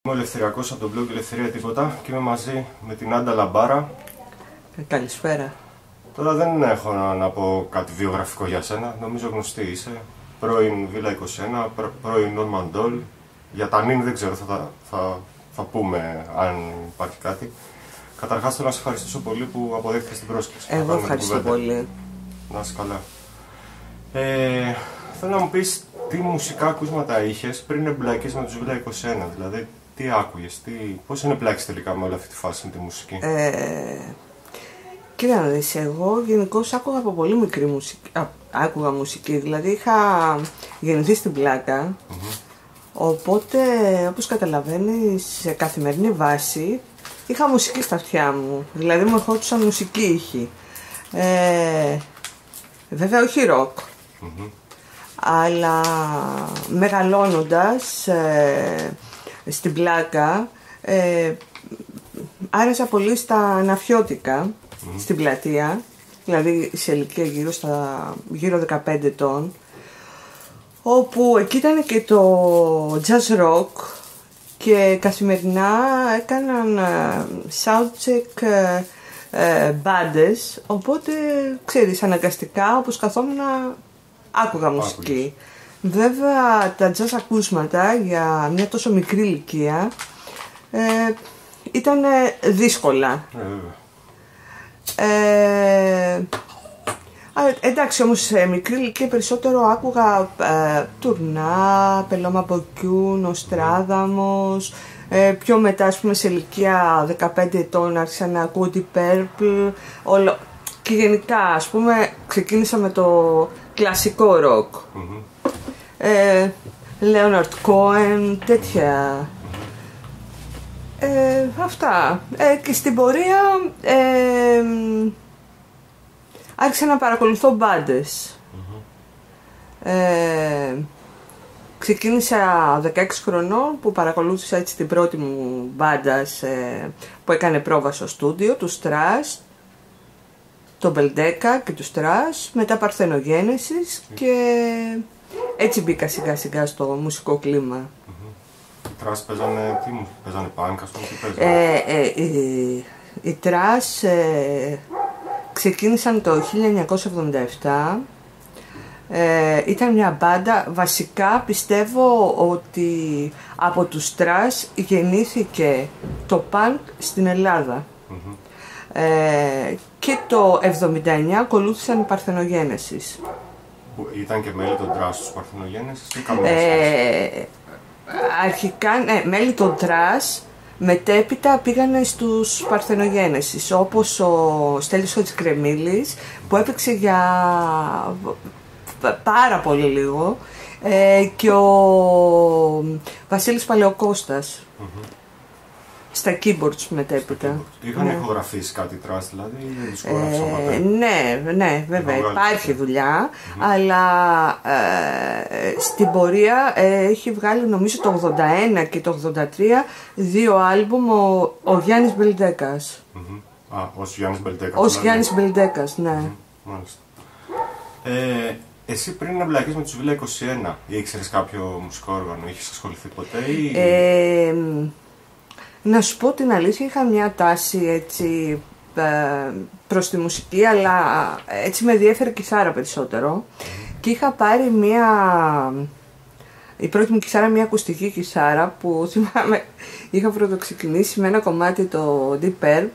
Είμαι ο Ελευθεριακός από το blog Ελευθερία Τίποτα και είμαι μαζί με την Άντα Λαμπάρα. Καλησπέρα. Τώρα δεν έχω να πω κάτι βιογραφικό για σένα, νομίζω γνωστή είσαι. Πρώην Villa 21, πρώην Norman Doll. Για τα νυν δεν ξέρω, θα πούμε αν υπάρχει κάτι. Καταρχάς θέλω να σε ευχαριστήσω πολύ που αποδέχτηκες την πρόσκληση. Εγώ ευχαριστώ πολύ. Να είσαι καλά. Θέλω να μου πεις τι μουσικά ακούσματα είχες πριν εμπλακείς με τους Villa 21, δηλαδή τι άκουγες, πώς είναι εμπλάκεις τελικά με όλη αυτή τη φάση με τη μουσική. Κοίτα να δεις, εγώ γενικώς άκουγα από πολύ μικρή μουσική, άκουγα μουσική, δηλαδή είχα γεννηθεί στην Πλάκα, οπότε όπως καταλαβαίνεις σε καθημερινή βάση είχα μουσική στα αυτιά μου, δηλαδή μου ερχόντουσαν μουσική ήχοι. Βέβαια όχι ροκ, αλλά μεγαλώνοντας στην Πλάκα άρεσα πολύ στα ναφιώτικα στην πλατεία, δηλαδή σε ηλικία γύρω 15 ετών, όπου εκεί ήταν και το jazz rock και καθημερινά έκαναν soundcheck μπάντες, οπότε ξέρεις αναγκαστικά όπως καθόμουν άκουγα μουσική. Βέβαια τα jazz ακούσματα για μια τόσο μικρή ηλικία ήταν δύσκολα. Εντάξει, όμως σε μικρή ηλικία περισσότερο άκουγα Τουρνά, Πελώμα Μποκιού, Νοστράδαμος. Πιο μετά, ας πούμε, σε ηλικία 15 ετών άρχισα να ακούω Deep Purple, όλο. Και γενικά, ας πούμε, ξεκίνησα με το κλασικό ροκ. Leonard Cohen, τέτοια. Αυτά. Και στην πορεία άρχισα να παρακολουθώ μπάντες. Ξεκίνησα 16 χρονών που παρακολούθησα έτσι την πρώτη μου μπάντα που έκανε πρόβα στο στούντιο, του Στρας, τον Μπελντέκα και του Στρας, μετά Παρθενογένεσης και έτσι μπήκα σιγά σιγά στο μουσικό κλίμα. Οι Τρας παίζανε πανκ, ας πούμε, τι παίζανε? Οι Τρας ξεκίνησαν το 1977. Ήταν μια μπάντα, βασικά πιστεύω ότι από τους Τρας γεννήθηκε το πανκ στην Ελλάδα. Και το 79 ακολούθησαν οι Παρθενογένεσης. Ήταν και μέλη των Τρας στους Παρθενογένεσης ή καμία? Αρχικά, ναι, μέλη των Τρας, μετέπειτα πήγανε στους Παρθενογένεσης, όπως ο Στέλιος Χατζικρεμίλης που έπαιξε για πάρα πολύ λίγο, και ο Βασίλης Παλαιοκώστας στα keyboards μετέπειτα. Είχαν ηχογραφήσει κάτι Τρας, δηλαδή, δεν τους ηχογράφησαν ποτέ? Ναι, βέβαια, υπάρχει δουλειά, αλλά στην πορεία έχει βγάλει νομίζω το 81 και το 83 δύο άλμπουμ ο Γιάννης Μπελντέκας. Ως Γιάννης Μπελντέκας. Ως Γιάννης Μπελντέκας, ναι. Μάλιστα. Εσύ πριν εμπλακείς με τους Villa 21, ήξερες κάποιο μουσικό όργανο, είχες ασχοληθεί ποτέ ή... Να σου πω την αλήθεια, είχα μια τάση έτσι προς τη μουσική, αλλά έτσι με ενδιέφερε κιθάρα περισσότερο. Και είχα πάρει η πρώτη μου κιθάρα, μια ακουστική κιθάρα που θυμάμαι είχα πρωτοξεκινήσει με ένα κομμάτι το Deep Purple,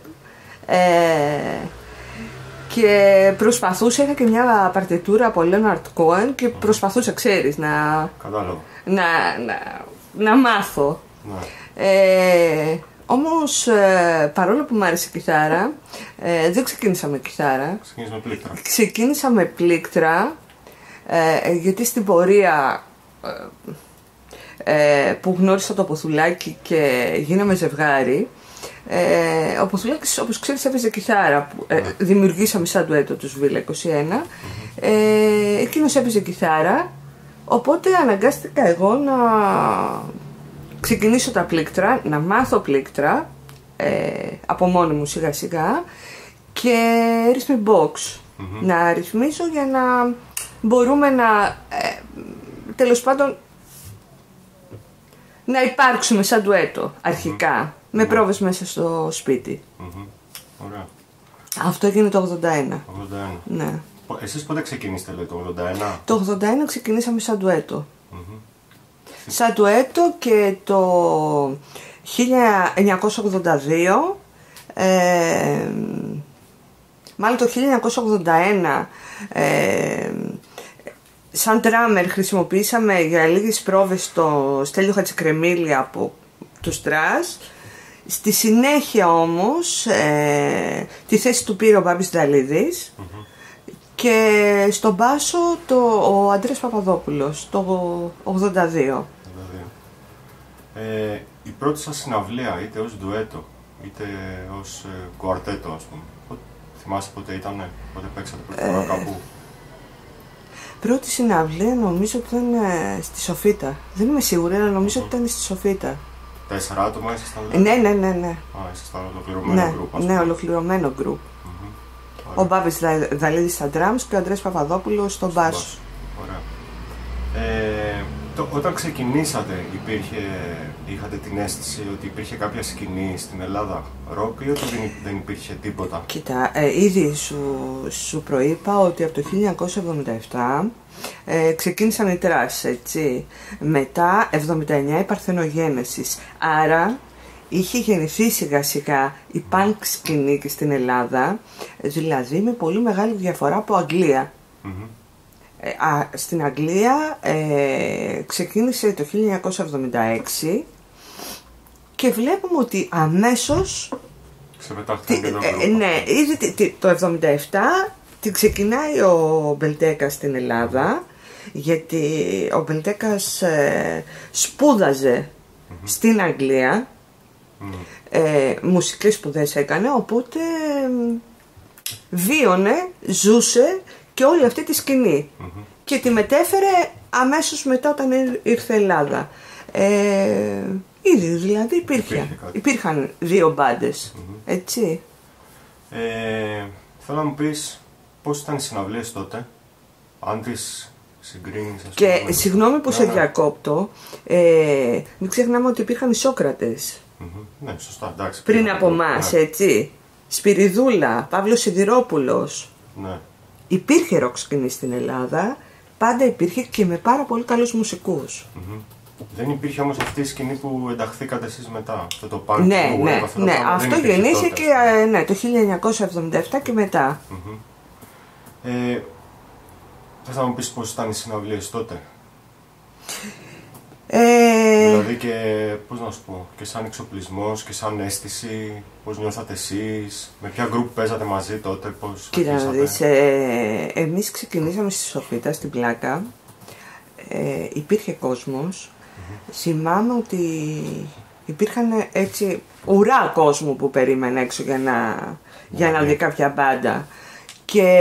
και προσπαθούσα, είχα και μια παρτιτούρα από Leonard Cohen και προσπαθούσα, ξέρεις, να μάθω. Όμως παρόλο που μου άρεσε η κιθάρα, δεν ξεκίνησα με κιθάρα. Ξεκίνησα με πλήκτρα, γιατί στην πορεία που γνώρισα το Ποθουλάκη και γίναμε ζευγάρι, ο Ποθουλάκης, όπως ξέρεις, έπαιζε κιθάρα. Δημιουργήσαμε σαν ντουέτο τους Villa 21. Εκείνος έπαιζε κιθάρα, οπότε αναγκάστηκα εγώ να ξεκινήσω τα πλήκτρα, να μάθω πλήκτρα από μόνη μου σιγά σιγά, και rhythm box, να ρυθμίσω για να μπορούμε να τέλος πάντων να υπάρξουμε σαν ντουέτο αρχικά, με πρόβες μέσα στο σπίτι. Ωραία. Αυτό έγινε το 81. 81. Ναι. Εσείς πότε ξεκινήσετε, λέει, το 81? Το 81 ξεκινήσαμε σαν ντουέτο. Σαν ντουέτο και το 1982, μάλλον το 1981, σαν τράμερ χρησιμοποιήσαμε για λίγες πρόβες το Στέλιο Χατζικρεμίλη από τους Τρας. Στη συνέχεια όμως τη θέση του πήρε ο Μπάμπης Δαλίδης και στον μπάσο ο Αντρέας Παπαδόπουλος το 82. Η πρώτη σας συναυλία, είτε ως ντουέτο είτε ως κουαρτέτο, ας πούμε, θυμάσαι πότε ήτανε, πότε παίξατε πρώτη φορά κάπου? Πρώτη συναυλία νομίζω ότι ήταν στη Σοφίτα. Δεν είμαι σίγουρη, αλλά νομίζω ότι ήταν στη Σοφίτα. 4 άτομα ήσασταν? Ναι. Ήσασταν ολοκληρωμένο γκρουπ. Ναι, ολοκληρωμένο γκρουπ. Ο Μπάμπης Δαλίδης στα drums και ο Αντρέας Παπαδόπουλος στον μπάσο. Ωραία. Όταν ξεκινήσατε, είχατε την αίσθηση ότι υπήρχε κάποια σκηνή στην Ελλάδα ροκ ή ότι δεν υπήρχε τίποτα? Κοίτα, ήδη σου προείπα ότι από το 1977 ξεκίνησαν οι Τρας, έτσι. Μετά 79 η Παρθενογένεσης. Άρα είχε γεννηθεί σιγά σιγά η punk σκηνή και στην Ελλάδα, δηλαδή με πολύ μεγάλη διαφορά από Αγγλία. Στην Αγγλία ξεκίνησε το 1976 και βλέπουμε ότι αμέσως ναι, ήδη το 1977 την ξεκινάει ο Μπελντέκας στην Ελλάδα, γιατί ο Μπελντέκας σπούδαζε στην Αγγλία, μουσικές σπουδές έκανε, οπότε βίωνε, ζούσε και όλη αυτή τη σκηνή και τη μετέφερε αμέσως μετά όταν ήρθε η Ελλάδα. Ήδη δηλαδή υπήρχαν δύο μπάντες, έτσι. Θέλω να μου πεις πώς ήταν οι συναυλίες τότε, αν τις συγκρίνεις? Και συγγνώμη που σε διακόπτω, μην ξεχνάμε ότι υπήρχαν οι Σόκρατες. Ναι, σωστά, εντάξει. Πριν από εμάς, έτσι. Σπυριδούλα, Παύλος Σιδηρόπουλος. Ναι. Υπήρχε ροκ σκηνή στην Ελλάδα, πάντα υπήρχε και με πάρα πολύ καλούς μουσικούς. Δεν υπήρχε όμως αυτή η σκηνή που ενταχθήκατε εσείς μετά, αυτό το punk? Ναι, αυτό γεννήθηκε το 1977 και μετά. Θες να μου πεις πώς ήταν οι συναυλίες τότε? Δηλαδή και, πώς να σου πω, και σαν εξοπλισμός και σαν αίσθηση, πώς νιώθατε εσείς, με ποια γκρουπ παίζατε μαζί τότε, πώς? Κοίτα να δεις, εμείς ξεκινήσαμε στη Σοφίτα, στην Πλάκα, υπήρχε κόσμος, θυμάμαι ότι υπήρχαν έτσι ουρά κόσμου που περίμενε έξω για να δει κάποια μπάντα και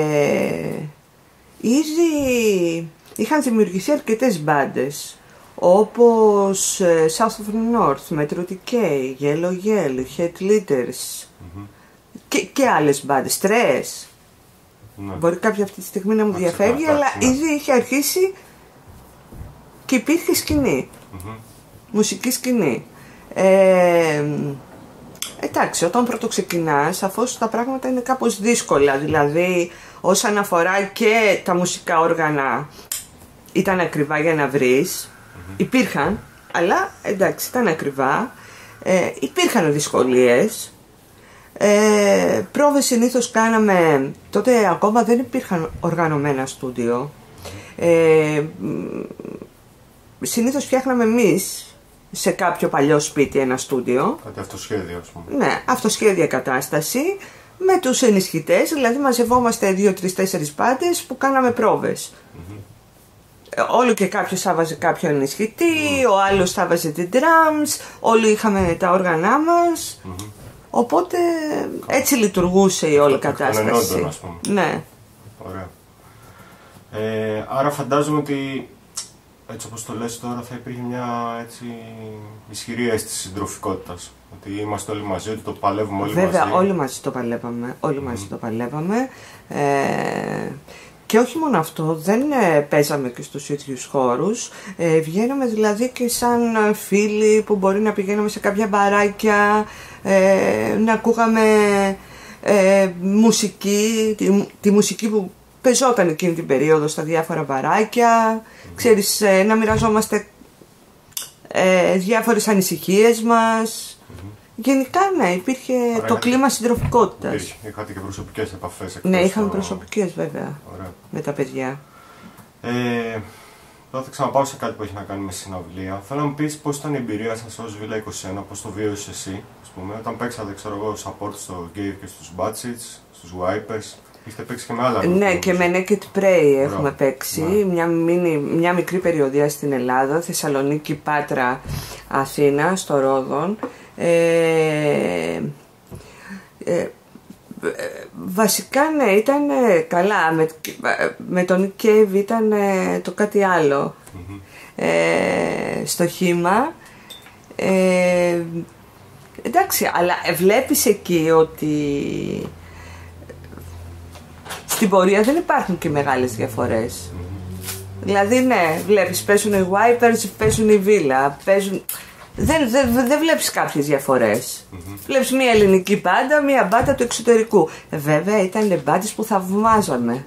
ήδη είχαν δημιουργηθεί αρκετές μπάντες, όπως South of the North, Metro Decay, Yellow Yell, Head Leaders και άλλες μπάντες, Stress. Μπορεί κάποια αυτή τη στιγμή να μου διαφεύγει, αλλά ήδη είχε αρχίσει και υπήρχε σκηνή, μουσική σκηνή. Εντάξει, όταν πρώτο ξεκινάς, σαφώς τα πράγματα είναι κάπως δύσκολα, δηλαδή όσον αφορά και τα μουσικά όργανα ήταν ακριβά για να βρεις. Υπήρχαν, αλλά εντάξει, ήταν ακριβά. Υπήρχαν δυσκολίες. Πρόβες συνήθως κάναμε, τότε ακόμα δεν υπήρχαν οργανωμένα στούντιο. Συνήθως φτιάχναμε εμείς σε κάποιο παλιό σπίτι ένα στούντιο. Κάτι αυτοσχέδιο, ας πούμε. Ναι, αυτοσχέδια κατάσταση. Με τους ενισχυτές, δηλαδή μαζευόμαστε 2-3-4 πάντες που κάναμε πρόβες. Όλο και κάποιος θα βάζει κάποιο ενισχυτή, ο άλλος θα βάζει την drums, όλοι είχαμε τα όργανά μας, οπότε έτσι λειτουργούσε η όλη κατάσταση. Ας πούμε. Ναι. Ωραία. Άρα φαντάζομαι ότι έτσι όπως το λες τώρα θα υπήρχε μια έτσι ισχυρή αίσθηση συντροφικότητας, ότι είμαστε όλοι μαζί, ότι το παλεύουμε όλοι μαζί. Βέβαια, όλοι μαζί το παλεύαμε, όλοι μαζί το παλεύαμε. Και όχι μόνο αυτό, δεν παίζαμε και στους ίδιους χώρους, βγαίναμε δηλαδή και σαν φίλοι που μπορεί να πηγαίναμε σε κάποια μπαράκια, να ακούγαμε μουσική, τη μουσική που παίζονταν εκείνη την περίοδο στα διάφορα μπαράκια, ξέρεις, να μοιραζόμαστε διάφορες ανησυχίες μας. Γενικά, ναι, υπήρχε το κλίμα συντροφικότητας. Είχατε και προσωπικές επαφές? Ναι, είχαμε προσωπικές βέβαια. Ωραία. Με τα παιδιά. Τώρα θα ξαναπάω σε κάτι που έχει να κάνει με συναυλία. Θέλω να μου πεις πώς ήταν η εμπειρία σας ως Villa 21, πώς το βίωσες εσύ, ας πούμε, όταν παίξατε, ξέρω εγώ, support στο Gave και στους Batsits, στους Wipers. Έχετε παίξει και με άλλα? Ναι, και με Naked Prey έχουμε παίξει. Ναι. Μια μικρή περιοδία στην Ελλάδα, Θεσσαλονίκη, Πάτρα, Αθήνα, στο Ρόδον. Βασικά ναι, ήταν καλά. Με τον Nick Cave ήταν το κάτι άλλο. Στο Χήμα. Εντάξει, αλλά βλέπεις εκεί ότι στην πορεία δεν υπάρχουν και μεγάλες διαφορές. Δηλαδή ναι, βλέπεις παίζουν οι Wipers, παίζουν οι Villa, παίζουν... Δεν βλέπεις κάποιες διαφορές. Βλέπεις μια ελληνική μπάντα, μια μπάντα του εξωτερικού. Βέβαια ήταν μπάντες που θαυμάζαμε.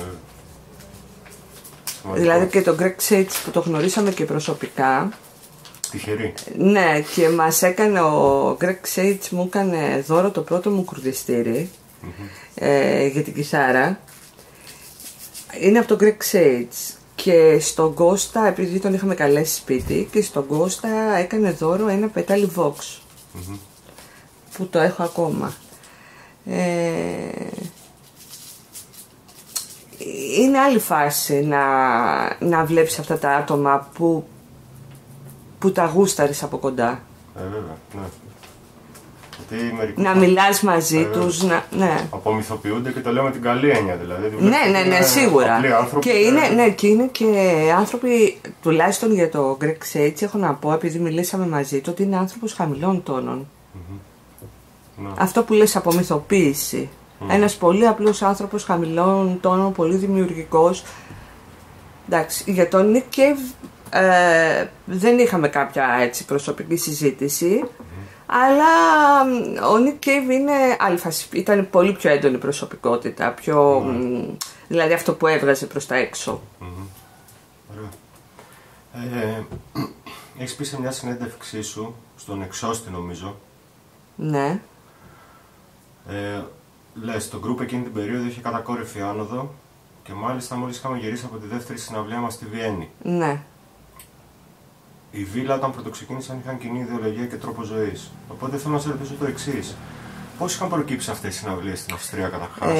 Δηλαδή και τον Greg Sage που το γνωρίσαμε και προσωπικά. Τυχερή. Ναι, και μας έκανε ο Greg Sage, μου έκανε δώρο το πρώτο μου κουρδιστήρι για την κιθάρα. Είναι από τον Greg Sage. Και στον Κώστα, επειδή τον είχαμε καλέσει σπίτι, και στον Κώστα έκανε δώρο ένα πετάλι Vox, που το έχω ακόμα. Είναι άλλη φάση να βλέπεις αυτά τα άτομα που τα γούσταρεις από κοντά. Βέβαια, ναι. Να μιλάς μαζί τους, ναι. Απομυθοποιούνται και το λέω με την καλή έννοια δηλαδή. Ναι, σίγουρα. Και είναι και άνθρωποι, τουλάχιστον για το Greg Sage, έχω να πω, επειδή μιλήσαμε μαζί του, ότι είναι άνθρωπος χαμηλών τόνων. Αυτό που λες απομυθοποίηση. Ένας πολύ απλός άνθρωπος χαμηλών τόνων, πολύ δημιουργικός. Εντάξει, για τον Nick Cave δεν είχαμε κάποια έτσι προσωπική συζήτηση. Αλλά ο Nick Cave είναι άλλη φάση, ήταν πολύ πιο έντονη προσωπικότητα, δηλαδή αυτό που έβγαζε προς τα έξω. Έχεις πει σε μια συνέντευξή σου, στον Εξώστη νομίζω. Ναι. Λες, το group εκείνη την περίοδο είχε κατακόρυφη άνοδο και μάλιστα μόλις είχαμε γυρίσει από τη δεύτερη συναυλία μας στη Βιέννη. Ναι. Οι Villa όταν πρωτοξεκίνησαν είχαν κοινή ιδεολογία και τρόπο ζωής. Οπότε θέλω να σε ρωτήσω το εξής. Πώς είχαν προκύψει αυτές οι συναυλίες στην Αυστρία καταρχάς?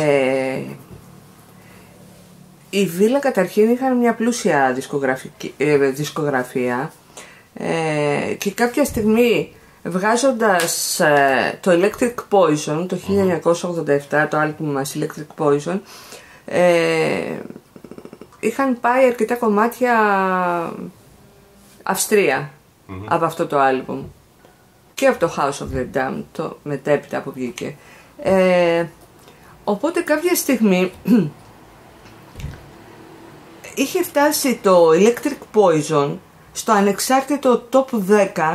Οι Villa καταρχήν είχαν μια πλούσια δισκογραφία και κάποια στιγμή βγάζοντας το Electric Poison το 1987, το άλμπουμ μας Electric Poison, είχαν πάει αρκετά κομμάτια Αυστρία από αυτό το άλμπουμ και από το House of the Damned, το μετέπειτα που βγήκε. Οπότε κάποια στιγμή είχε φτάσει το Electric Poison στο ανεξάρτητο top 10.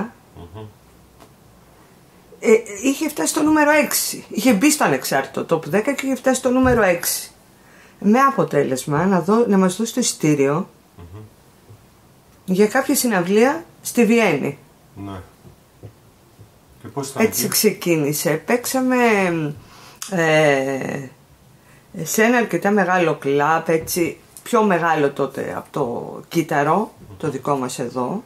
Είχε φτάσει στο νούμερο 6. Είχε μπει στο ανεξάρτητο top 10 και είχε φτάσει στο νούμερο 6. Με αποτέλεσμα να μας δώσει το εισιτήριο για κάποια συναυλία στη Βιέννη. Ναι. Και πώς ήταν έτσι εκεί? Ξεκίνησε. Παίξαμε σε ένα αρκετά μεγάλο κλαμπ, έτσι, πιο μεγάλο τότε από το Κύτταρο, το δικό μας εδώ.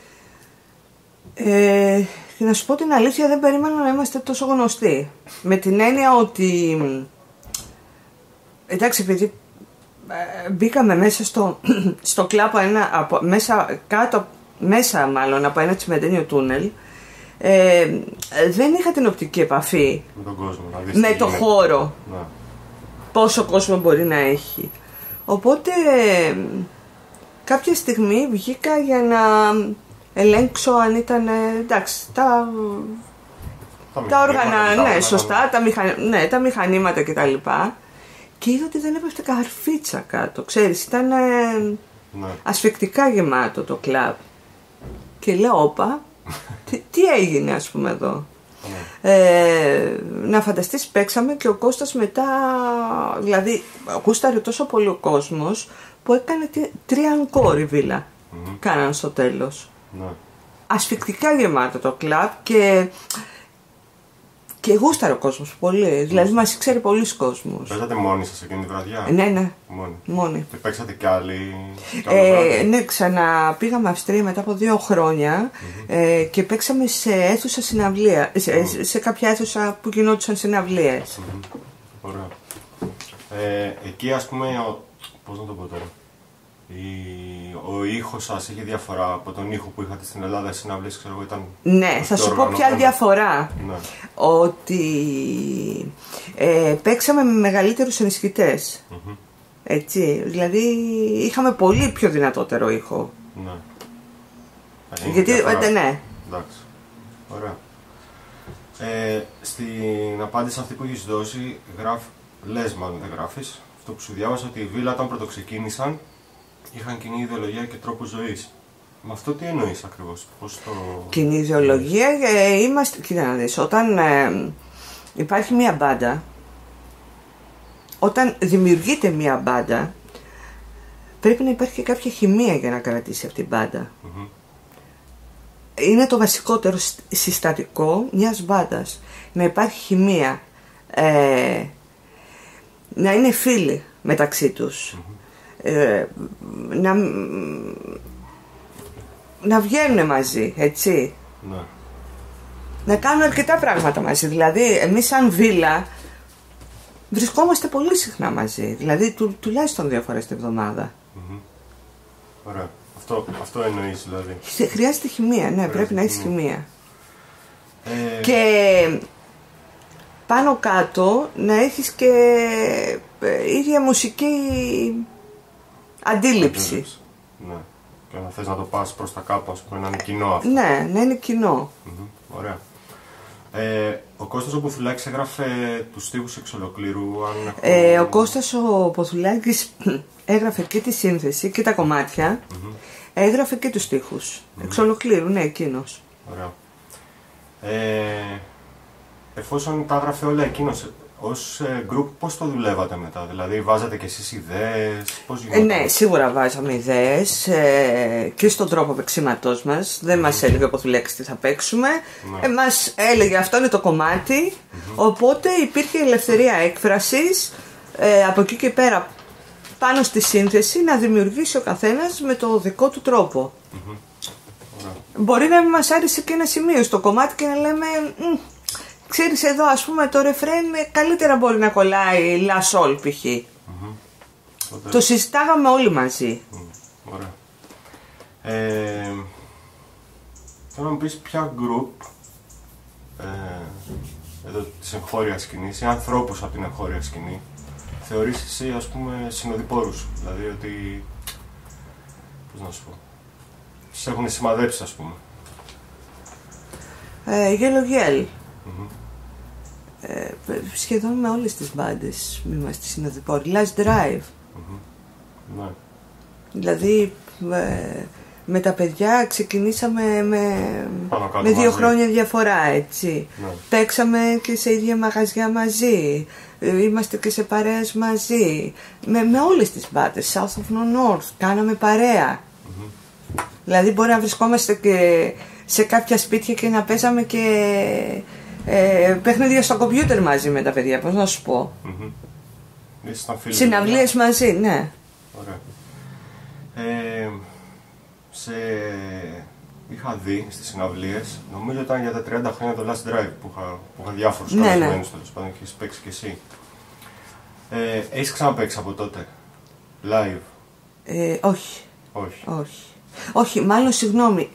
Και να σου πω την αλήθεια, δεν περίμενα να είμαστε τόσο γνωστοί. Με την έννοια ότι, εντάξει, επειδή μπήκαμε μέσα στο κλαμπ μέσα μάλλον από ένα τσιμεντένιο τούνελ, δεν είχα την οπτική επαφή με τον κόσμο, με το χώρο, να. Πόσο κόσμο μπορεί να έχει. Οπότε κάποια στιγμή βγήκα για να ελέγξω αν ήταν εντάξει τα όργανα, ναι, σωστά, τα μηχανήματα κτλ. και είδα ότι δεν έπεφτε καρφίτσα κάτω. Ξέρεις, ήταν Ναι. ασφικτικά γεμάτο το κλαμπ. Και λέω, όπα, τι έγινε ας πούμε εδώ. Να φανταστείς, παίξαμε και ο Κώστας μετά, δηλαδή γούσταρε τόσο πολύ ο κόσμος που έκανε 3 encore η Βίλα. Κάναν στο τέλος. Ναι. Ασφικτικά γεμάτο το κλαμπ και γούσταρε ο κόσμος πολύ. Δηλαδή μας ξέρει πολλοί κόσμος. Παίζατε μόνοι σας εκείνη τη βραδιά? Ναι. Μόνοι. Και παίξατε κι άλλοι? Ναι, ξαναπήγαμε Αυστρία μετά από 2 χρόνια και παίξαμε σε αίθουσα συναυλία, σε κάποια αίθουσα που γινόντουσαν συναυλίες. Ωραία. Εκεί ας πούμε, πώς να το πω τώρα, ο ήχος σας είχε διαφορά από τον ήχο που είχατε στην Ελλάδα, οι συναυλίες, ξέρω εγώ, ήταν... Ναι, θα σου πω ποια διαφορά. Ναι. Ότι παίξαμε με μεγαλύτερους ενισχυτές. Έτσι, δηλαδή είχαμε πολύ πιο δυνατότερο ήχο. Ναι. Γιατί, ναι. Εντάξει. Ωραία. Στην απάντηση αυτή που έχεις δώσει, λες μάλλον, δεν γράφεις, αυτό που σου διάβασα, ότι η Βίλα όταν πρωτοξεκίνησαν είχαν κοινή ιδεολογία και τρόπο ζωής. Με αυτό τι εννοείς ακριβώς, πώς το... Κοινή ιδεολογία, είμαστε, κοίτα να δεις, όταν υπάρχει μια μπάντα, όταν δημιουργείται μια μπάντα, πρέπει να υπάρχει και κάποια χημεία για να κρατήσει αυτή η μπάντα. Είναι το βασικότερο συστατικό μιας μπάντας. Να υπάρχει χημεία, να είναι φίλοι μεταξύ τους, να βγαίνουν μαζί, έτσι. Ναι. Να κάνουν αρκετά πράγματα μαζί. Δηλαδή, εμείς σαν Βίλα βρισκόμαστε πολύ συχνά μαζί. Δηλαδή, τουλάχιστον 2 φορές την εβδομάδα. Ωραία. Αυτό εννοείς δηλαδή. Χρειάζεται χημεία, ναι, πρέπει να έχεις χημεία. Και πάνω κάτω να έχεις και ίδια μουσική αντίληψη. Ναι. Και να θες να το πας προς τα κάπου, ας πούμε, να είναι κοινό αυτό. Ναι, να είναι κοινό. Ωραία. Ο Κώστας ο Ποθουλάκης έγραφε τους στίχους εξ ολοκλήρου. Ο Κώστας ο Ποθουλάκης έγραφε και τη σύνθεση και τα κομμάτια. Έγραφε και τους στίχους. Εξ ολοκλήρου, ναι, εκείνος. Ωραία. Εφόσον τα έγραφε όλα εκείνος, ως group πώς το δουλεύατε μετά, δηλαδή βάζατε κι εσείς ιδέες, πώς γινόταν? Ναι, σίγουρα βάζαμε ιδέες και στον τρόπο παίξηματός μας. Δεν μας έλεγε ο Ποθουλάκης τι θα παίξουμε, μας έλεγε αυτό είναι το κομμάτι, οπότε υπήρχε ελευθερία έκφρασης από εκεί και πέρα πάνω στη σύνθεση να δημιουργήσει ο καθένας με το δικό του τρόπο. Μπορεί να μην μας άρεσε και ένα σημείο στο κομμάτι και να λέμε ξέρεις εδώ ας πούμε το ρεφρέν καλύτερα μπορεί να κολλάει λα σολ π.χ. Το συζητάγαμε όλοι μαζί. Ωραία. Θέλω να μου πεις ποια group εδώ της εγχώριας σκηνής ή ανθρώπους από την εγχώρια σκηνή θεωρείς εσύ ας πούμε συνοδοιπόρους, δηλαδή ότι, πώς να σου πω, σε έχουν σημαδέψει ας πούμε? Yellow Yell. Σχεδόν με όλες τις μπάντες είμαστε συνοδοιπόροι. Last Drive. Ναι. Δηλαδή με τα παιδιά ξεκινήσαμε με 2 χρόνια διαφορά, έτσι. Ναι. Παίξαμε και σε ίδια μαγαζιά μαζί. Είμαστε και σε παρέες μαζί. Με όλες τις μπάντες. South of No North. Κάναμε παρέα. Δηλαδή μπορεί να βρισκόμαστε και σε κάποια σπίτια και να παίζαμε και παιχνίδια στο κομπιούτερ μαζί με τα παιδιά. Πώς να σου πω. Συναυλίες μαζί, ναι. Ωραία. Είχα δει στις συναυλίες, νομίζω ήταν για τα 30 χρόνια το Last Drive που είχα διάφορους καλεσμένους, τέλος πάντων, έχεις παίξει κι εσύ. Έχεις ξαναπαίξει από τότε, live? Όχι. Όχι, μάλλον συγγνώμη,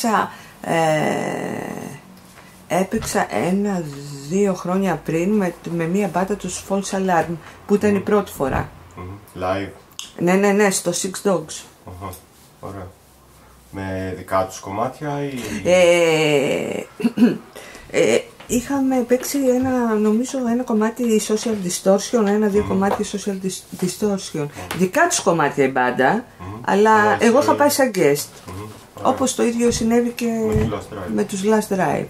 έπαιξα 1-2 χρόνια πριν με μία μπάτα τους False Alarm που ήταν η πρώτη φορά. Live? Ναι, στο Six Dogs. Ωραία. Με δικά τους κομμάτια ή... είχαμε παίξει ένα κομμάτι social distortion, ένα-δύο κομμάτια social distortion. Δικά τους κομμάτια η μπάντα, αλλά εγώ είχα πάει σαν guest. Όπως το ίδιο συνέβη και με τους Last Drive.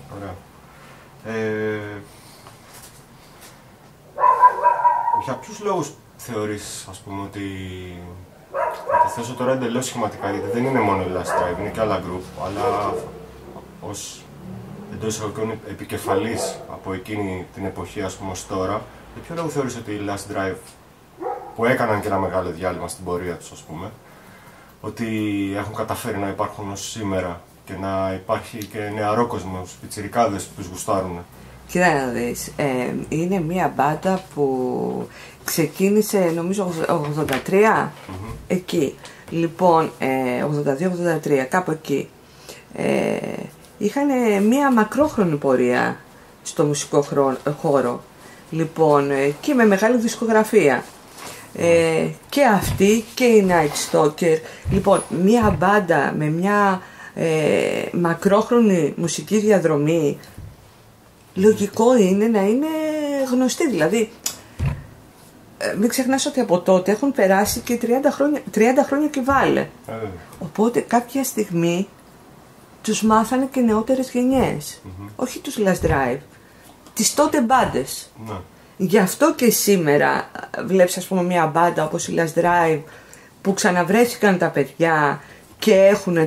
Για ποιους λόγους θεωρείς, ας πούμε, ότι θα το θέσω τώρα εντελώς σχηματικά, γιατί δεν είναι μόνο η Last Drive, είναι και άλλα group, αλλά ως εντός εισαγωγικών επικεφαλής από εκείνη την εποχή, ας πούμε, ως τώρα, για ποιο λόγο θεωρείς ότι η Last Drive, που έκαναν και ένα μεγάλο διάλειμμα στην πορεία τους, ας πούμε, ότι έχουν καταφέρει να υπάρχουν ως σήμερα και να υπάρχει και νεαρό κόσμος, πιτσιρικάδες που τους γουστάρουν? Κοίτα να δεις, είναι μια μπάντα που ξεκίνησε νομίζω 83, εκεί. Λοιπόν, 82-83, κάπου εκεί. Είχαν μια μακρόχρονη πορεία στο μουσικό χώρο. Λοιπόν, και με μεγάλη δισκογραφία. Και αυτή και η Night Stalker. Λοιπόν, μια μπάντα με μια μακρόχρονη μουσική διαδρομή, λογικό είναι να είναι γνωστή. Δηλαδή, μην ξεχνάς ότι από τότε έχουν περάσει και 30 χρόνια και βάλε. Οπότε κάποια στιγμή τους μάθανε και νεότερες γενιές. Όχι τους Last Drive, τις τότε μπάντες. Γι' αυτό και σήμερα βλέπεις, ας πούμε, μια μπάντα όπως η Last Drive που ξαναβρέθηκαν τα παιδιά και έχουν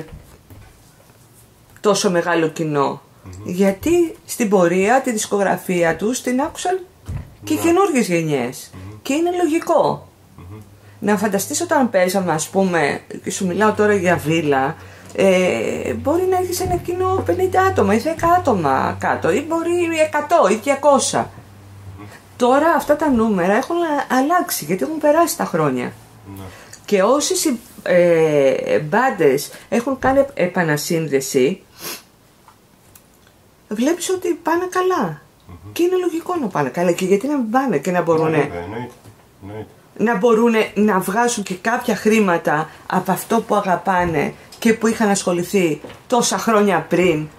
τόσο μεγάλο κοινό. Γιατί στην πορεία τη δισκογραφία τους την άκουσαν και καινούργιες γενιές. Και είναι λογικό. Να φανταστείς όταν παίζαμε, ας πούμε, και σου μιλάω τώρα για βίλα, μπορεί να έχεις ένα κοινό 50 άτομα ή 10 άτομα κάτω, ή μπορεί 100 ή 200. Τώρα αυτά τα νούμερα έχουν αλλάξει γιατί έχουν περάσει τα χρόνια. Και όσες μπάντες έχουν κάνει επανασύνδεση, βλέπεις ότι πάνε καλά. Και είναι λογικό να πάνε καλά. Και γιατί να μην πάνε και να μπορούν να μπορούν να βγάζουν και κάποια χρήματα από αυτό που αγαπάνε και που είχαν ασχοληθεί τόσα χρόνια πριν,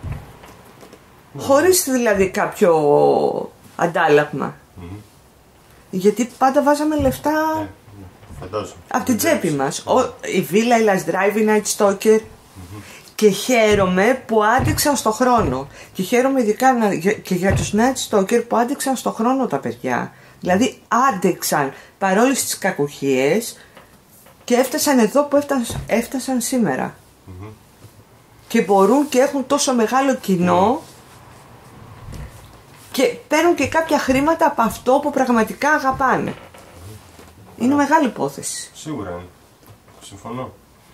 χωρίς δηλαδή κάποιο αντάλλαγμα. Γιατί πάντα βάζαμε λεφτά από την τσέπη μας. Η Villa, η Last Drive, η Night Stalker. Και χαίρομαι που άντεξαν στο χρόνο. Και χαίρομαι ειδικά και για τους Night Stalker που άντεξαν στο χρόνο τα παιδιά. Δηλαδή άντεξαν παρόλες τις κακουχίες και έφτασαν εδώ που έφτασαν σήμερα. Και μπορούν και έχουν τόσο μεγάλο κοινό και παίρνουν και κάποια χρήματα από αυτό που πραγματικά αγαπάνε. Είναι μεγάλη υπόθεση. Σίγουρα είναι. Συμφωνώ.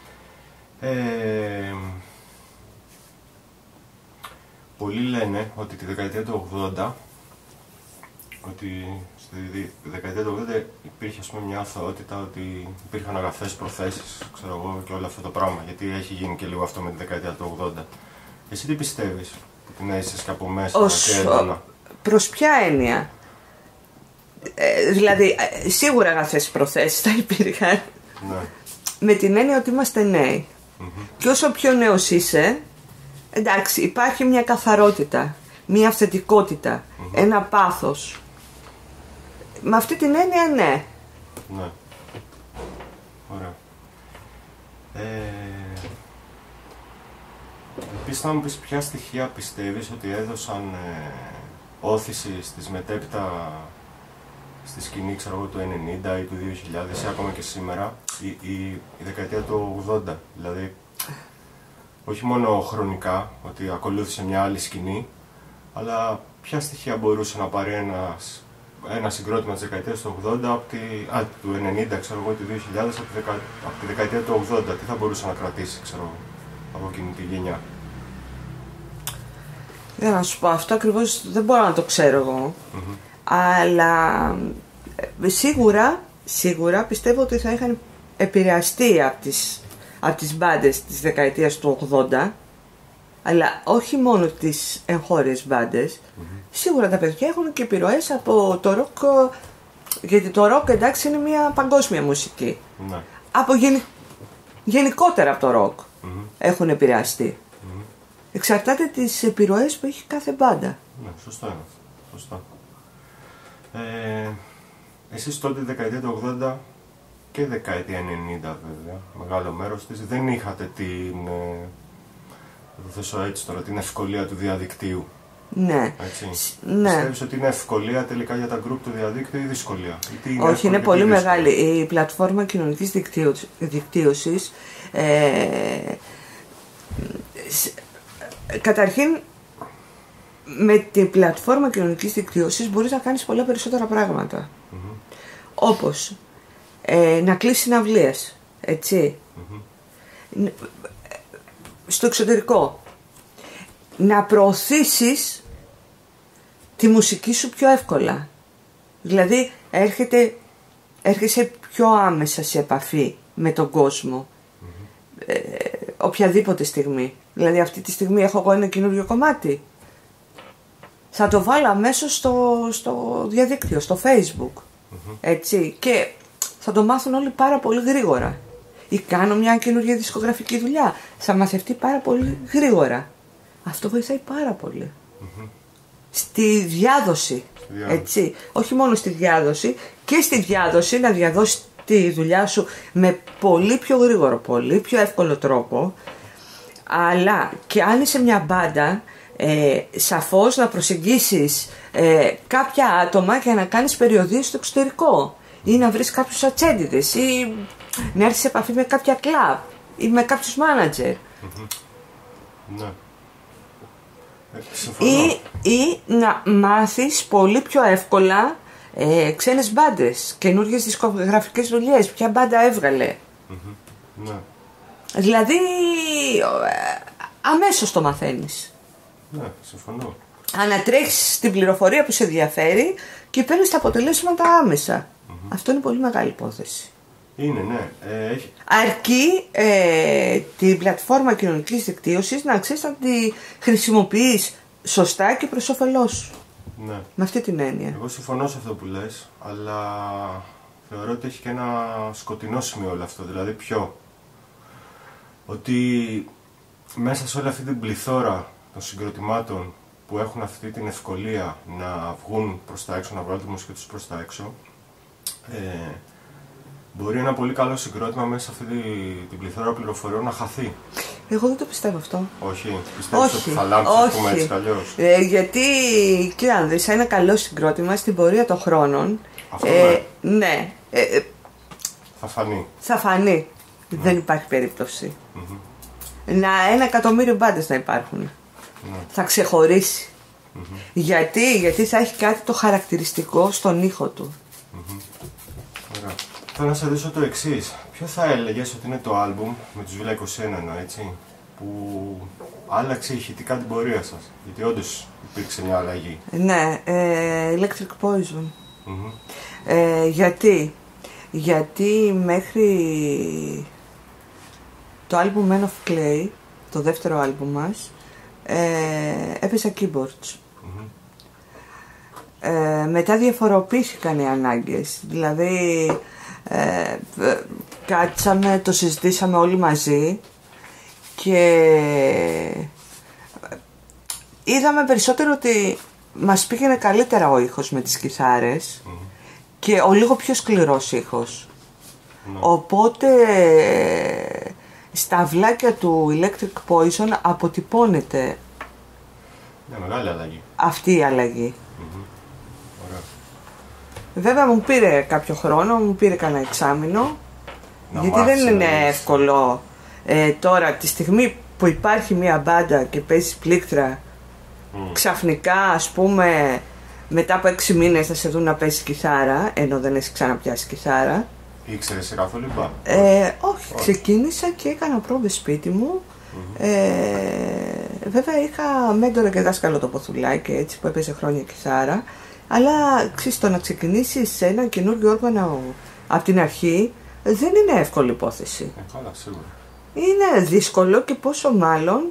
Πολλοί λένε ότι τη δεκαετία του 80, ότι στη δεκαετία του 80 υπήρχε, ας πούμε, μια αθωότητα, ότι υπήρχαν αγαθές προθέσεις, ξέρω εγώ, και όλο αυτό το πράγμα, γιατί έχει γίνει και λίγο αυτό με τη δεκαετία του 80. Εσύ τι πιστεύεις, που την έζησες και από μέσα και έντονα? Προς ποια έννοια? Δηλαδή, σίγουρα αγαθές προθέσεις θα υπήρχαν. Ναι. Με την έννοια ότι είμαστε νέοι. Και όσο πιο νέος είσαι, εντάξει, υπάρχει μια καθαρότητα, μια αυθεντικότητα, ένα πάθος. Με αυτή την έννοια, ναι. Ναι. Ωραία. Επίσης θα μου πεις ποια στοιχεία πιστεύεις ότι έδωσαν όθηση στις μετέπειτα στη σκηνή, ξέρω εγώ, του 90 ή του 2000 ή ακόμα και σήμερα, η δεκαετία του 80. Δηλαδή, όχι μόνο χρονικά, ότι ακολούθησε μια άλλη σκηνή, αλλά ποια στοιχεία μπορούσε να πάρει ένα συγκρότημα της δεκαετίας του 80, του 90, ξέρω εγώ, του 2000, από τη δεκαετία του 80, τι θα μπορούσε να κρατήσει, ξέρω, από εκείνη τη γενιά? Για να σου πω, αυτό ακριβώς δεν μπορώ να το ξέρω εγώ, αλλά σίγουρα πιστεύω ότι θα είχαν επηρεαστεί από τις μπάντες της δεκαετίας του 80, αλλά όχι μόνο τις εγχώριες μπάντες. Σίγουρα τα παιδιά έχουν και επιρροές από το ροκ, γιατί το ροκ, εντάξει, είναι μια παγκόσμια μουσική. Από γενικότερα από το ροκ έχουν επηρεαστεί. Εξαρτάται τις επιρροές που έχει κάθε μπάντα. Ναι, σωστό είναι. Σωστό. Εσείς τότε δεκαετία του 80 και δεκαετία 90 βέβαια, μεγάλο μέρος της, δεν είχατε την, θα το θέσω έτσι τώρα, την ευκολία του διαδικτύου. Ναι. Ναι. Πιστεύεις ότι είναι ευκολία τελικά για τα γκρουπ του διαδίκτυου ή δυσκολία? Όχι, είναι πολύ μεγάλη. Η πλατφόρμα κοινωνικής δικτύωσης καταρχήν με την πλατφόρμα κοινωνικής δικτύωσης μπορείς να κάνεις πολλά περισσότερα πράγματα. Όπως να κλείσεις συναυλίες, έτσι, στο εξωτερικό, να προωθήσεις τη μουσική σου πιο εύκολα, δηλαδή έρχεσαι πιο άμεσα σε επαφή με τον κόσμο, οποιαδήποτε στιγμή. Δηλαδή αυτή τη στιγμή έχω εγώ ένα καινούριο κομμάτι, θα το βάλω αμέσως στο διαδίκτυο, στο Facebook, έτσι, και θα το μάθουν όλοι πάρα πολύ γρήγορα. Ή κάνω μια καινούργια δισκογραφική δουλειά, θα μαθευτεί πάρα πολύ γρήγορα. Αυτό βοηθάει πάρα πολύ. Στη διάδοση, έτσι, όχι μόνο στη διάδοση, και στη διάδοση να διαδώσει τη δουλειά σου με πολύ πιο γρήγορο, πολύ πιο εύκολο τρόπο. Αλλά και αν είσαι μια μπάντα, σαφώς να προσεγγίσεις κάποια άτομα και να κάνεις περιοδίες στο εξωτερικό, ή να βρεις κάποιους ατσέντιδες, ή να έρθεις σε επαφή με κάποια κλαμπ ή με κάποιους μάνατζερ. Ναι. Ή να μάθεις πολύ πιο εύκολα ξένες μπάντες, καινούργιες δισκογραφικές δουλειές, ποια μπάντα έβγαλε. Ναι. Δηλαδή αμέσως το μαθαίνεις. Ναι, συμφωνώ. Ανατρέχεις την πληροφορία που σε ενδιαφέρει και παίρνεις τα αποτελέσματα άμεσα. Αυτό είναι πολύ μεγάλη υπόθεση. Είναι, ναι. Αρκεί την πλατφόρμα κοινωνικής δικτύωσης να ξέρεις να τη χρησιμοποιείς σωστά και προς όφελός σου. Ναι. Με αυτή την έννοια. Εγώ συμφωνώ σε αυτό που λες, αλλά θεωρώ ότι έχει και ένα σκοτεινό σημείο όλο αυτό. Δηλαδή ποιο? Ότι μέσα σε όλη αυτή την πληθώρα των συγκροτημάτων που έχουν αυτή την ευκολία να βγουν προς τα έξω, να βγάλουν τη μουσική τους προς τα έξω, μπορεί ένα πολύ καλό συγκρότημα μέσα σε αυτή την πληθώρα πληροφοριών να χαθεί. Εγώ δεν το πιστεύω αυτό. Όχι, πιστεύεις ότι θα λάμψει, ας πούμε, έτσι καλλιώς? Γιατί, κύριε Άνδρη, ένα καλό συγκρότημα στην πορεία των χρόνων, αυτό ναι, θα φανεί. Θα φανεί. Δεν υπάρχει περίπτωση. 1 εκατομμύριο μπάντες να υπάρχουν. Θα ξεχωρίσει. Γιατί θα έχει κάτι το χαρακτηριστικό στον ήχο του. Ωραία. Θέλω να σε ρωτήσω το εξής. Ποιο θα έλεγες ότι είναι το άλμπουμ με τους Villa 21, έτσι, που άλλαξε ηχητικά την πορεία σας? Γιατί όντως υπήρξε μια αλλαγή. Ναι, Electric Poison. Γιατί μέχρι το άλμπουμ Man of Clay, το δεύτερο άλμπουμ μας, έπαιζα keyboards. Μετά διαφοροποιήθηκαν οι ανάγκες, δηλαδή κάτσαμε, το συζητήσαμε όλοι μαζί και είδαμε περισσότερο ότι μας πήγαινε καλύτερα ο ήχος με τις κιθάρες και ο λίγο πιο σκληρός ήχος. Οπότε στα αυλάκια του Electric Poison αποτυπώνεται μεγάλη αλλαγή. Αυτή η αλλαγή. Βέβαια μου πήρε κάποιο χρόνο, μου πήρε κανένα εξάμηνο, γιατί δεν είναι εύκολο τώρα τη στιγμή που υπάρχει μια μπάντα και παίζει πλήκτρα, ξαφνικά, ας πούμε, μετά από 6 μήνες θα σε δουν να παίζει κιθάρα, ενώ δεν έχει ξαναπιάσει κιθάρα. Ήξερες σε καθόλου μπα? Όχι, ξεκίνησα και έκανα πρόβες σπίτι μου. Βέβαια είχα μέντορα και δάσκαλο το Ποθουλάκι, έτσι, που έπαιζε χρόνια κιθάρα. Αλλά ξέρεις, το να ξεκινήσεις ένα καινούργιο όργανο από την αρχή δεν είναι εύκολη υπόθεση. Καλά, σίγουρα. Είναι δύσκολο και πόσο μάλλον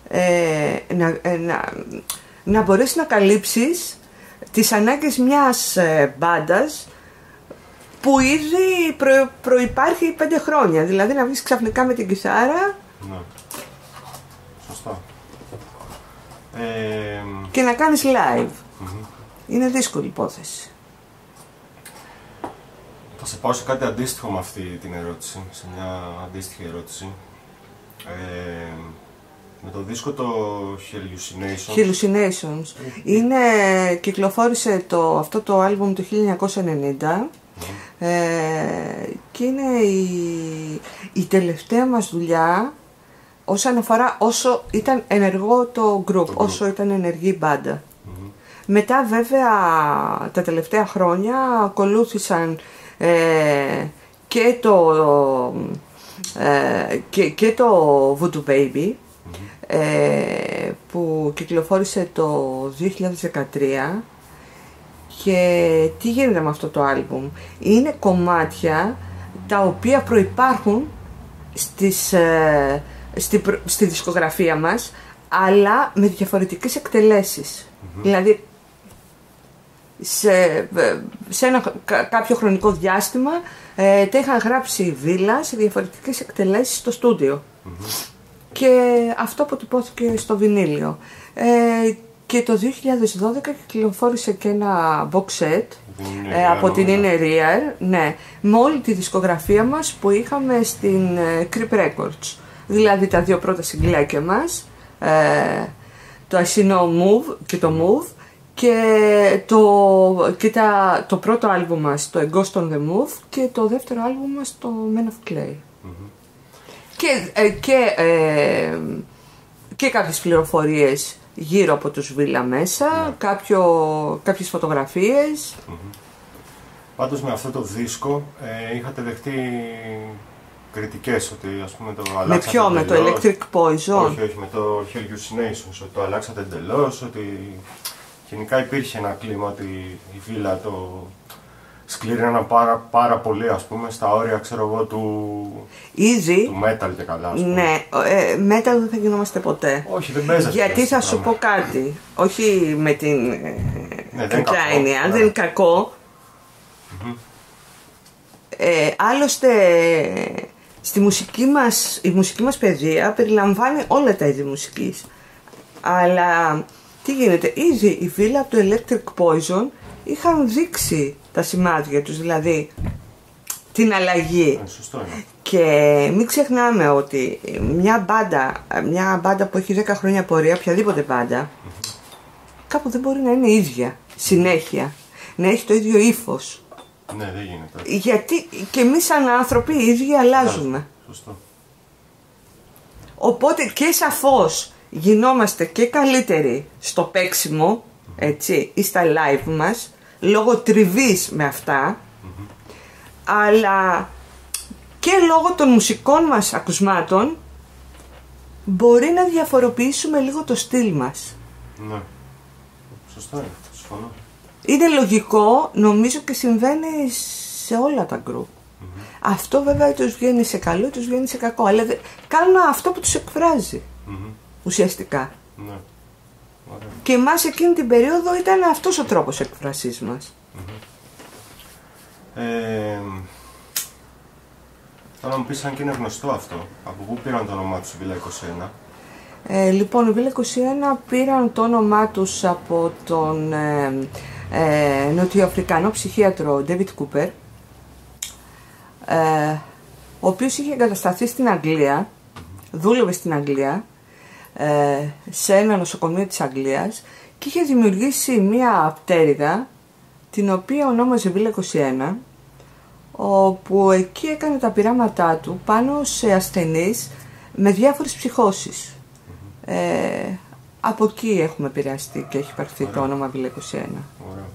να μπορέσεις να καλύψεις τις ανάγκες μιας μπάντας που ήδη προϋπάρχει 5 χρόνια. Δηλαδή να βγεις ξαφνικά με την κιθάρα. Ναι. Σωστά. Και να κάνεις live. Είναι δύσκολη υπόθεση. Θα σε πάω σε κάτι αντίστοιχο με αυτή την ερώτηση, σε μια αντίστοιχη ερώτηση. Με το δίσκο το Hallucinations. Κυκλοφόρησε αυτό το άλμπουμ το 1990 και είναι η τελευταία μας δουλειά όσον αφορά όσο ήταν ενεργό το group, όσο ήταν ενεργή η μπάντα. Μετά βέβαια τα τελευταία χρόνια ακολούθησαν και το Voodoo Baby, που κυκλοφόρησε το 2013. Και τι γίνεται με αυτό το άλμπουμ? Είναι κομμάτια τα οποία προϋπάρχουν στη δισκογραφία μας, αλλά με διαφορετικές εκτελέσεις. Δηλαδή σε ένα κάποιο χρονικό διάστημα τα είχαν γράψει η Βίλα σε διαφορετικές εκτελέσεις στο στούντιο. Και αυτό αποτυπώθηκε στο βινίλιο. Και το 2012 κυκλοφόρησε και ένα box set από την Inner Ear, ναι, με όλη τη δισκογραφία μας που είχαμε στην Creep Records. Δηλαδή τα δύο πρώτα συγκλάκια μας, το I See No Move και το Move, και το πρώτο άλμπουμ μας, το A Ghost on the Move, και το δεύτερο άλμπουμ μας, το Men of Clay. Και κάποιες πληροφορίες γύρω από τους Βίλα μέσα, κάποιες φωτογραφίες. Πάντως με αυτό το δίσκο είχατε δεχτεί κριτικές ότι ας πούμε το αλλάξατε. Με το Electric Poison? Όχι, με το Hallucinations, ότι το αλλάξατε εντελώς, ότι γενικά υπήρχε ένα κλίμα ότι η Βίλα το σκλήριναν πάρα πολύ, ας πούμε, στα όρια, ξέρω εγώ, του metal και καλά, ας πούμε. Ναι, metal δεν θα γινόμαστε ποτέ. Όχι, δεν παίζεται. Γιατί θα σου πω κάτι, όχι με την κακιά έννοια, δεν είναι κακό. Άλλωστε, η μουσική μας παιδεία περιλαμβάνει όλα τα είδη μουσικής. Αλλά τι γίνεται, ήδη η Βίλα από το Electric Poison είχαν δείξει τα σημάδια τους, δηλαδή την αλλαγή. Σωστό είναι. Και μην ξεχνάμε ότι μια μπάντα που έχει 10 χρόνια πορεία, οποιαδήποτε μπάντα, κάπου δεν μπορεί να είναι ίδια συνέχεια, να έχει το ίδιο ύφος. Ναι, δεν γίνεται. Γιατί και εμείς σαν άνθρωποι οι ίδιοι αλλάζουμε. Σωστό. Οπότε και σαφώς γινόμαστε και καλύτεροι στο παίξιμο, έτσι, ή στα live μας, λόγω τριβής με αυτά, αλλά και λόγω των μουσικών μας ακουσμάτων μπορεί να διαφοροποιήσουμε λίγο το στυλ μας. Ναι, σωστό είναι, συμφωνώ. Είναι λογικό, νομίζω, και συμβαίνει σε όλα τα group. Αυτό βέβαια τους βγαίνει σε καλό, τους βγαίνει σε κακό, αλλά κάνουν αυτό που τους εκφράζει ουσιαστικά. Ναι. Ωραία. Και εμάς εκείνη την περίοδο ήταν αυτός ο τρόπος εκφρασής μας. Θέλω να μου πεις αν και είναι γνωστό αυτό, από πού πήραν το όνομά τους Villa 21? Λοιπόν, οι Villa 21 πήραν το όνομά τους από τον νοτιοαφρικανό ψυχίατρο David Cooper, ο οποίος είχε εγκατασταθεί στην Αγγλία, δούλευε στην Αγγλία, σε ένα νοσοκομείο της Αγγλίας, και είχε δημιουργήσει μία πτέρυγα την οποία ονόμαζε Villa 21, όπου εκεί έκανε τα πειράματά του πάνω σε ασθενείς με διάφορες ψυχώσεις. Από εκεί έχουμε επηρεαστεί και έχει υπαρχθεί το όνομα Villa 21. Ωραία.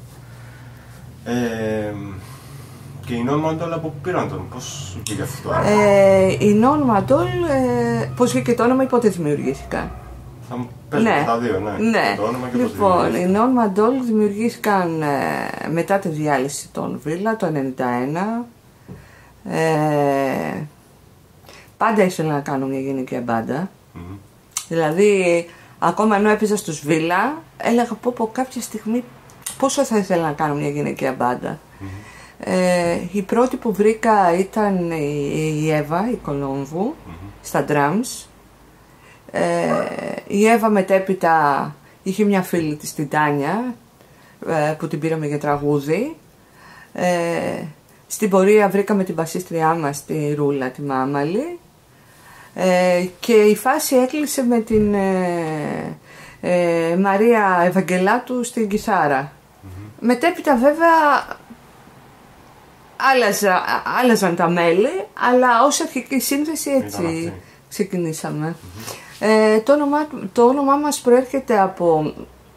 Και η Non-Mandol από πού πήραν τον, πώς βγήκε αυτό το όνομα? Η Non-Mandol, πώς βγήκε το όνομα, πότε δημιουργήθηκαν? Θα μου πες τα δύο, ναι. Το όνομα και Λοιπόν, οι Non-Mandol δημιουργήθηκαν μετά τη διάλυση των Villa το 1991. Πάντα ήθελα να κάνω μια γυναικεία μπάντα. Δηλαδή, ακόμα ενώ έπαιζα στους Villa, έλεγα πω κάποια στιγμή πόσο θα ήθελα να κάνω μια γυναικεία μπάντα. Η πρώτη που βρήκα ήταν η Εύα, η Κολόμβου, στα drums. Η Εύα μετέπειτα Είχε μια φίλη της, την Τάνια, που την πήραμε για τραγούδι. Στην πορεία βρήκαμε την μπασίστριά μας, τη Ρούλα, τη Μάμαλη. Και η φάση έκλεισε με την Μαρία Ευαγγελάτου στην κιθάρα. Μετέπειτα βέβαια άλλαζαν τα μέλη, αλλά ως αρχική σύνθεση έτσι ξεκινήσαμε. Το όνομά μας προέρχεται από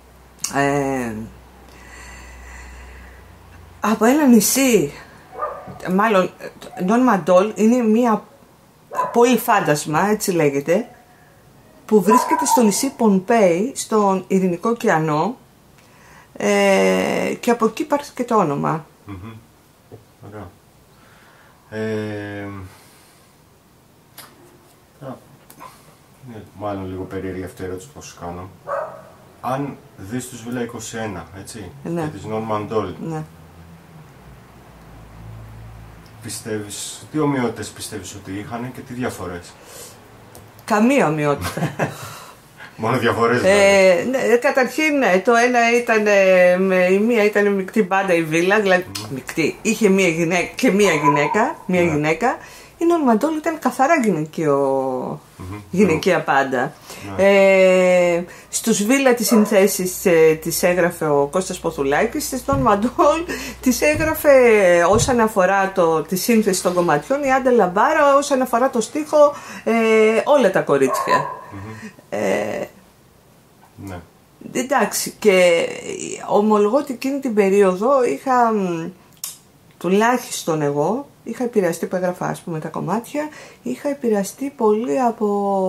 ένα νησί, μάλλον Νορμαντόλ είναι μια πόλη φάντασμα, έτσι λέγεται, που βρίσκεται στο νησί Πονπέι, στον Ειρηνικό ωκεανό, και από εκεί υπάρχει και το όνομα. Ωραία. Είναι μάλλον λίγο περίεργη αυτή η ερώτηση που σου κάνω. Αν δεις τους Villa 21, έτσι, Ναι. και τις Νορμαντόλ, Ναι. πιστεύεις, τι ομοιότητες πιστεύεις ότι είχαν και τι διαφορές? Καμία ομοιότητα. Μόνο διαφορές δηλαδή. Ναι, καταρχήν ναι, το ένα ήταν, η μία ήταν μεικτή μπάντα η Βίλα, δηλαδή μεικτή, είχε μία γυναίκα και μία γυναίκα. Η Νορμαντόλ ήταν καθαρά γυναικεία πάντα. Στους Βίλα τις συνθέσεις τις έγραφε ο Κώστας Ποθουλάκης, στις Νορμαντόλ τις έγραφε όσον αφορά τη σύνθεση των κομματιών η Άντα Λαμπάρα, όσον αφορά το στίχο όλα τα κορίτσια. Ναι. Εντάξει, και ομολογώ ότι εκείνη την περίοδο είχα, τουλάχιστον εγώ, είχα επηρεαστεί που έγραφα, ας πούμε, τα κομμάτια, είχα επηρεαστεί πολύ από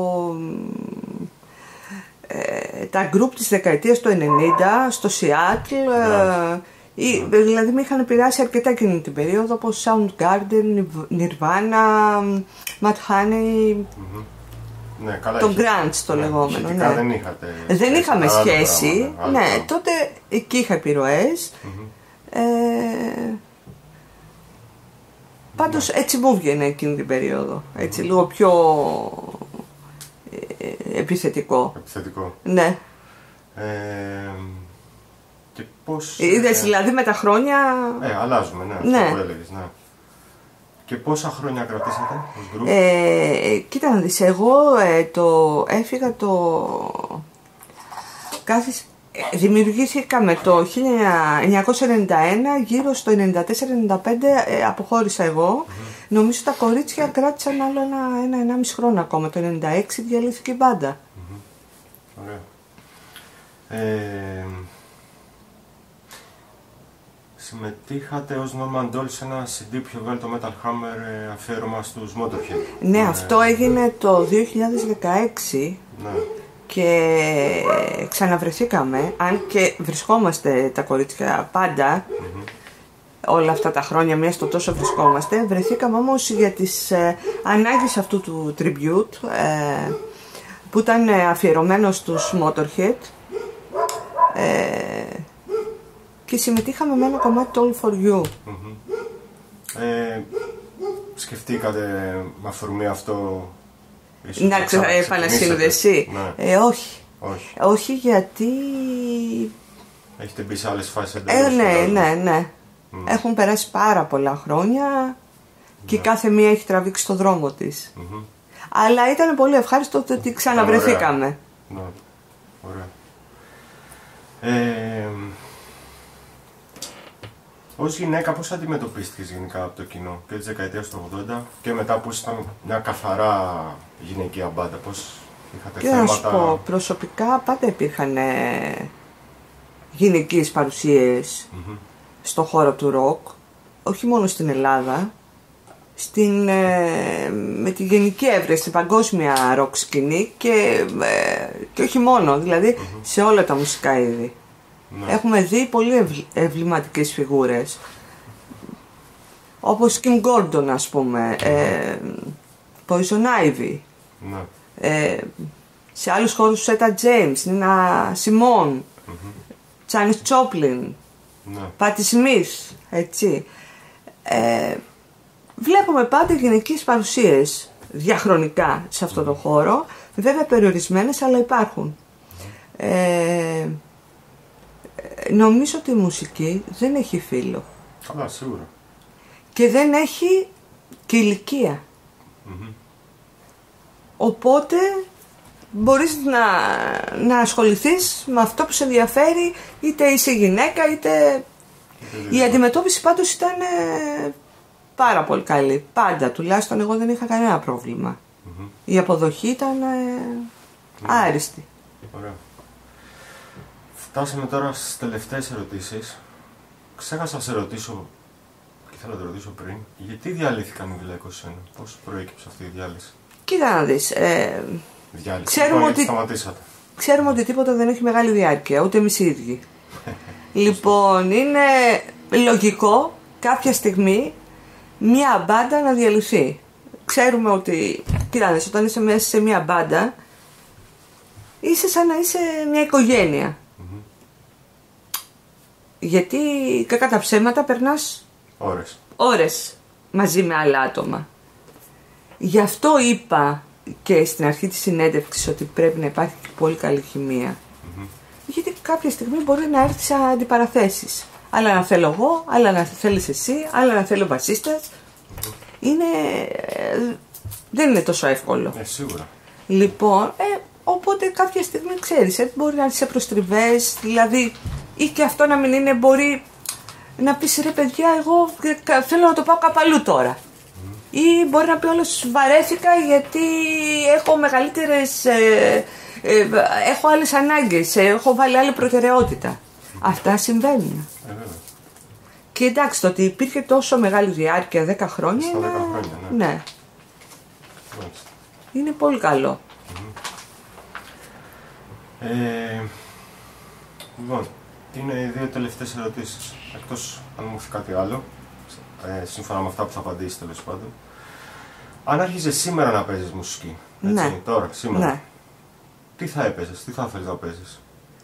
τα γκρουπ της δεκαετίας του 90 στο Σιάτλ, δηλαδή με είχαν επηρεάσει αρκετά εκείνη την περίοδο, όπως Soundgarden, Nirvana, Mad Honey, ναι, καλά, τον grunge το λεγόμενο. Ναι. Δεν είχαμε σχέση, ναι, τότε εκεί είχα επιρροές. Πάντως έτσι μου βγαίνει εκείνη την περίοδο, έτσι λίγο πιο επιθετικό. Επιθετικό. Ναι. Και πώς... Είδες δηλαδή με τα χρόνια... αλλάζουμε, ναι, Ναι. αυτό που έλεγες, ναι. Και πόσα χρόνια κρατήσατε ως γκρουπ? Κοίτα να δεις, εγώ έφυγα δημιουργήθηκαμε το 1991, γύρω στο 94-95 αποχώρησα εγώ. Νομίζω τα κορίτσια κράτησαν άλλο ένα-ενάμιση χρόνο ακόμα. Το 96 διαλύθηκε η μπάντα. Ωραία. Συμμετείχατε ως Norman Doll σε ένα CD που είχε βγάλει το Metal Hammer αφιέρωμα στους Motorhead. Ναι, αυτό έγινε το 2016. Ναι. Και ξαναβρεθήκαμε, αν και βρισκόμαστε τα κορίτσια πάντα, όλα αυτά τα χρόνια, μία στο τόσο βρισκόμαστε, βρεθήκαμε όμως για τις ανάγκες αυτού του tribute, που ήταν αφιερωμένο στους Motorhead, και συμμετείχαμε με ένα κομμάτι το All For You. Σκεφτήκατε με αφορμή αυτό Να επανασύνδεση? Ναι. Όχι, γιατί... Έχετε μπει σε άλλες φάσεις εντελώς. Ναι. Έχουν περάσει πάρα πολλά χρόνια και κάθε μία έχει τραβήξει το δρόμο της. Αλλά ήταν πολύ ευχάριστο ότι ξαναβρεθήκαμε. Ναι. Ωραία. Ως γυναίκα πώς αντιμετωπίστηκες γενικά από το κοινό και της δεκαετίας του 80 και μετά που ήσασταν μια καθαρά γυναικεία μπάντα, πώς είχατε Και θέματα? να σου πω, προσωπικά πάντα υπήρχαν γυναικείες παρουσίες στο χώρο του ροκ, όχι μόνο στην Ελλάδα, με τη γενική έβρεση, στην παγκόσμια ροκ σκηνή και όχι μόνο, δηλαδή σε όλα τα μουσικά είδη. Ναι. Έχουμε δει πολύ εμβληματικές φιγούρες, όπως Kim Gordon, ας πούμε, Poison Ivy, ναι. Σε άλλους χώρους Etta James, Nina Simone, Janis Joplin, ναι. Patti Smith, έτσι. Βλέπουμε πάντα γυναικείες παρουσίες διαχρονικά σε αυτό το χώρο, βέβαια περιορισμένες, αλλά υπάρχουν. Νομίζω ότι η μουσική δεν έχει φίλο. Καλά, σίγουρα. Και δεν έχει και ηλικία. Οπότε μπορείς να ασχοληθείς με αυτό που σε ενδιαφέρει, είτε είσαι γυναίκα είτε... Η αντιμετώπιση πάντως ήταν πάρα πολύ καλή. Πάντα, τουλάχιστον εγώ δεν είχα κανένα πρόβλημα. Η αποδοχή ήταν άριστη. Ωραία. Φτάσαμε τώρα στις τελευταίες ερωτήσεις. Ξέχασα να σε ρωτήσω, και θέλω να το ρωτήσω πριν, γιατί διαλύθηκαν οι Villa 21, πώς προέκυψε αυτή η διάλυση? Κοίτα να δεις, ξέρουμε ότι τίποτα δεν έχει μεγάλη διάρκεια, ούτε εμείς οι ίδιοι. Λοιπόν, είναι λογικό κάποια στιγμή μια μπάντα να διαλυθεί. Ξέρουμε ότι, κοιτάξτε, όταν είσαι μέσα σε μια μπάντα, είσαι σαν να είσαι μια οικογένεια. Γιατί κακά τα ψέματα περνάς ώρες μαζί με άλλα άτομα. Γι' αυτό είπα και στην αρχή της συνέντευξης ότι πρέπει να υπάρχει πολύ καλή χημεία. Γιατί κάποια στιγμή μπορεί να έρθει σε αντιπαραθέσεις. Άλλα να θέλω εγώ, άλλα να θέλεις εσύ, άλλα να θέλω ο βασίστας. Δεν είναι τόσο εύκολο. Σίγουρα. Λοιπόν, οπότε κάποια στιγμή ξέρεις, μπορεί να είσαι προστριβές, δηλαδή, ή και αυτό να μην είναι, μπορεί να πεις ρε παιδιά, εγώ θέλω να το πάω κάπου αλλού τώρα. Ή μπορεί να πει όλος βαρέθηκα γιατί έχω μεγαλύτερες, έχω άλλες ανάγκες, έχω βάλει άλλη προτεραιότητα. Αυτά συμβαίνουν. Και εντάξει, το ότι υπήρχε τόσο μεγάλη διάρκεια, 10 χρόνια, στα 10 χρόνια, ναι. Είναι πολύ καλό. Λοιπόν, είναι οι δύο τελευταίες ερωτήσεις. Εκτός αν μου έρθει κάτι άλλο, σύμφωνα με αυτά που θα απαντήσεις τέλος πάντων. Αν άρχιζε σήμερα να παίζεις μουσική, έτσι, ναι. Τώρα, σήμερα, ναι. Τι θα έπαιζες, τι θα θέλεις να παίζεις?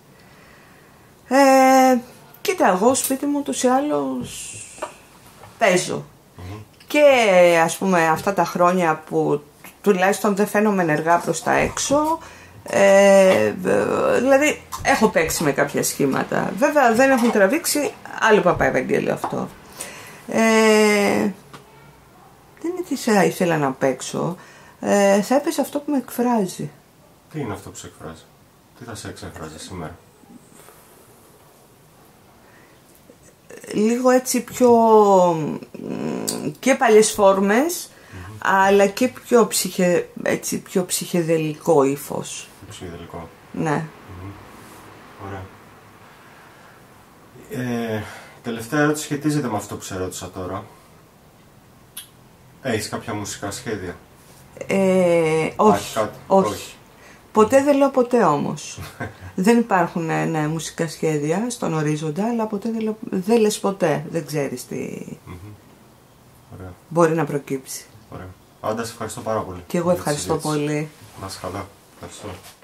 Κοίτα, εγώ σπίτι μου ούτως ή άλλως παίζω. Και ας πούμε αυτά τα χρόνια που τουλάχιστον δεν φαίνομαι ενεργά προς τα έξω, δηλαδή έχω παίξει με κάποια σχήματα. Βέβαια δεν έχουν τραβήξει, άλλο Παπαευαγγέλιο αυτό. Δεν είναι τι θα ήθελα να παίξω, θα έπαιζε αυτό που με εκφράζει. Τι είναι αυτό που σε εκφράζει, τι θα σε εξεφράζει σήμερα? Λίγο έτσι πιο και παλιές φόρμες, αλλά και πιο ψυχεδελικό ύφος. Ψυχεδελικό. Ναι. Ωραία. Τελευταία ερώτηση σχετίζεται με αυτό που σε ρώτησα τώρα. Έχεις κάποια μουσικά σχέδια? Όχι. Όχι. Ποτέ δεν λέω ποτέ όμως. Δεν υπάρχουν μουσικά σχέδια στον ορίζοντα, αλλά ποτέ δεν λες ποτέ. Δεν ξέρεις τι μπορεί να προκύψει. Ωραία. Άντα, σε ευχαριστώ πάρα πολύ. Και εγώ ευχαριστώ πολύ. Να είσαι καλά. Ευχαριστώ.